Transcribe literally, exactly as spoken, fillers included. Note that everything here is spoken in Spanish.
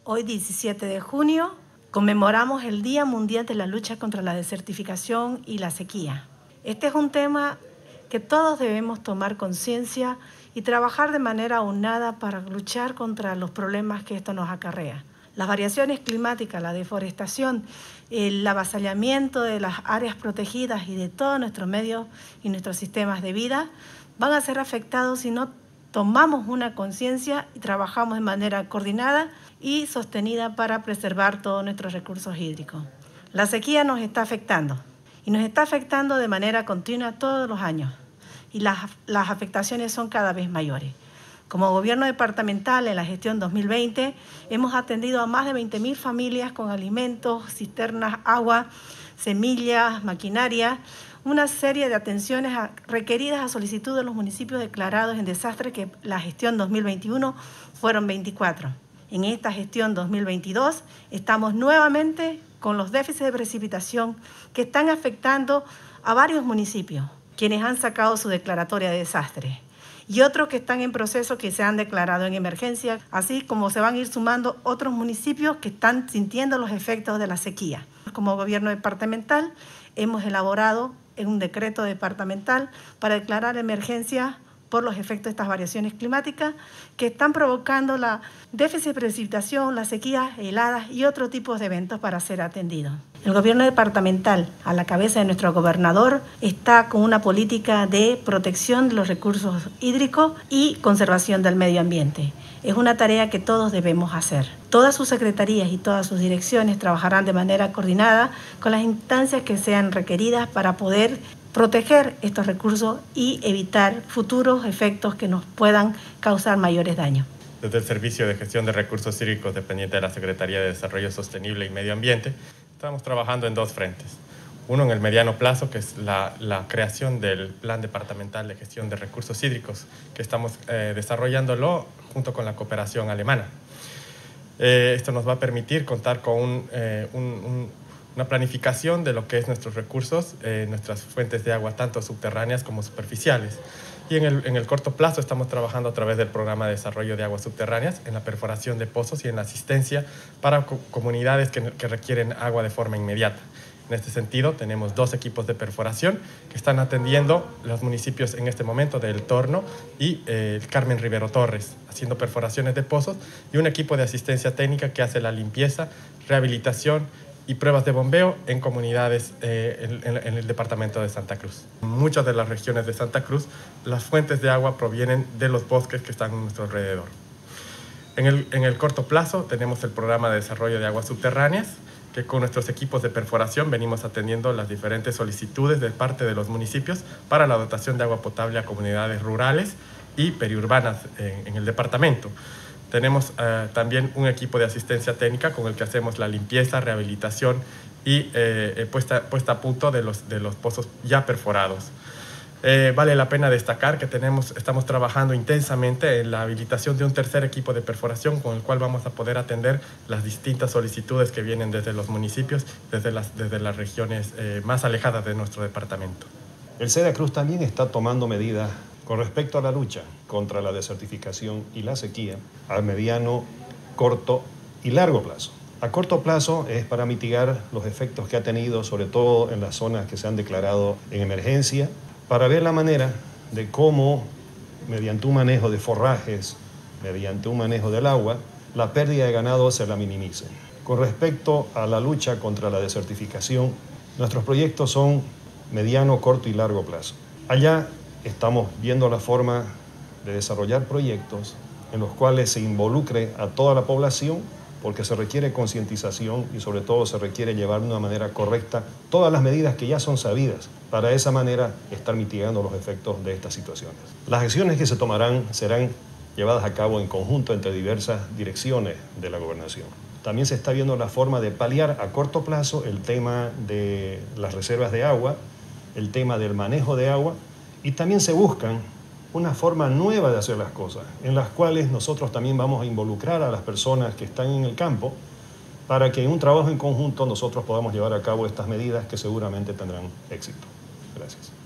Hoy, diecisiete de junio, conmemoramos el Día Mundial de la Lucha contra la Desertificación y la Sequía. Este es un tema que todos debemos tomar conciencia y trabajar de manera aunada para luchar contra los problemas que esto nos acarrea. Las variaciones climáticas, la deforestación, el avasallamiento de las áreas protegidas y de todos nuestros medios y nuestros sistemas de vida van a ser afectados si no tomamos una conciencia y trabajamos de manera coordinada y sostenida para preservar todos nuestros recursos hídricos. La sequía nos está afectando y nos está afectando de manera continua todos los años y las, las afectaciones son cada vez mayores. Como gobierno departamental en la gestión dos mil veinte hemos atendido a más de veinte mil familias con alimentos, cisternas, agua, semillas, maquinaria, una serie de atenciones a, requeridas a solicitud de los municipios declarados en desastre que la gestión dos mil veintiuno fueron veinticuatro. En esta gestión dos mil veintidós estamos nuevamente con los déficits de precipitación que están afectando a varios municipios, quienes han sacado su declaratoria de desastre, y otros que están en proceso que se han declarado en emergencia, así como se van a ir sumando otros municipios que están sintiendo los efectos de la sequía. Como gobierno departamental hemos elaborado un decreto departamental para declarar emergencia por los efectos de estas variaciones climáticas que están provocando la déficit de precipitación, las sequías, heladas y otros tipos de eventos para ser atendidos. El gobierno departamental, a la cabeza de nuestro gobernador, está con una política de protección de los recursos hídricos y conservación del medio ambiente. Es una tarea que todos debemos hacer. Todas sus secretarías y todas sus direcciones trabajarán de manera coordinada con las instancias que sean requeridas para poder proteger estos recursos y evitar futuros efectos que nos puedan causar mayores daños. Desde el Servicio de Gestión de Recursos Hídricos dependiente de la Secretaría de Desarrollo Sostenible y Medio Ambiente, estamos trabajando en dos frentes. Uno en el mediano plazo, que es la, la creación del Plan Departamental de Gestión de Recursos Hídricos, que estamos eh, desarrollándolo junto con la cooperación alemana. Eh, esto nos va a permitir contar con un, eh, un, un una planificación de lo que es nuestros recursos, eh, nuestras fuentes de agua, tanto subterráneas como superficiales. Y en el, en el corto plazo estamos trabajando a través del Programa de Desarrollo de Aguas Subterráneas en la perforación de pozos y en la asistencia para co comunidades que, que requieren agua de forma inmediata. En este sentido, tenemos dos equipos de perforación que están atendiendo los municipios en este momento de El Torno y eh, el Carmen Rivero Torres, haciendo perforaciones de pozos, y un equipo de asistencia técnica que hace la limpieza, rehabilitación y pruebas de bombeo en comunidades eh, en, en, en el departamento de Santa Cruz. En muchas de las regiones de Santa Cruz, las fuentes de agua provienen de los bosques que están a nuestro alrededor. En el, en el corto plazo tenemos el Programa de Desarrollo de Aguas Subterráneas, que con nuestros equipos de perforación venimos atendiendo las diferentes solicitudes de parte de los municipios para la dotación de agua potable a comunidades rurales y periurbanas en, en el departamento. Tenemos uh, también un equipo de asistencia técnica con el que hacemos la limpieza, rehabilitación y eh, puesta, puesta a punto de los, de los pozos ya perforados. Eh, vale la pena destacar que tenemos, estamos trabajando intensamente en la habilitación de un tercer equipo de perforación con el cual vamos a poder atender las distintas solicitudes que vienen desde los municipios, desde las, desde las regiones eh, más alejadas de nuestro departamento. El SEDACRUZ también está tomando medidas con respecto a la lucha contra la desertificación y la sequía a mediano, corto y largo plazo. A corto plazo es para mitigar los efectos que ha tenido, sobre todo en las zonas que se han declarado en emergencia, para ver la manera de cómo, mediante un manejo de forrajes, mediante un manejo del agua, la pérdida de ganado se la minimice. Con respecto a la lucha contra la desertificación, nuestros proyectos son mediano, corto y largo plazo. Allá estamos viendo la forma de desarrollar proyectos en los cuales se involucre a toda la población, porque se requiere concientización y sobre todo se requiere llevar de una manera correcta todas las medidas que ya son sabidas, para de esa manera estar mitigando los efectos de estas situaciones. Las acciones que se tomarán serán llevadas a cabo en conjunto entre diversas direcciones de la gobernación. También se está viendo la forma de paliar a corto plazo el tema de las reservas de agua, el tema del manejo de agua, y también se buscan una forma nueva de hacer las cosas, en las cuales nosotros también vamos a involucrar a las personas que están en el campo para que en un trabajo en conjunto nosotros podamos llevar a cabo estas medidas que seguramente tendrán éxito. Gracias.